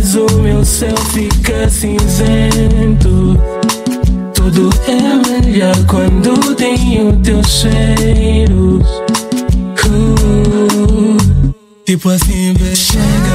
mas o meu céu fica cinzento. Tudo é melhor quando tem o teu cheiro. Tipo assim, chega